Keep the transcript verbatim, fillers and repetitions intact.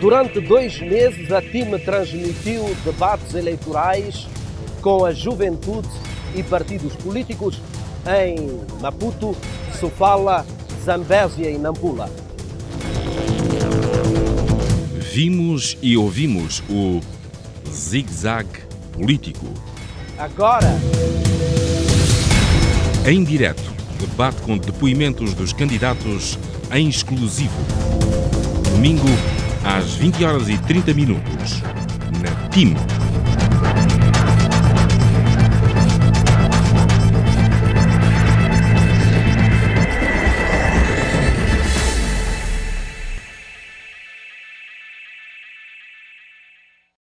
Durante dois meses, a T I M transmitiu debates eleitorais com a juventude e partidos políticos em Maputo, Sofala, Zambésia e Nampula. Vimos e ouvimos o Zig-Zag político. Agora, em direto, debate com depoimentos dos candidatos em exclusivo. Domingo, às vinte horas e trinta minutos, na T I M.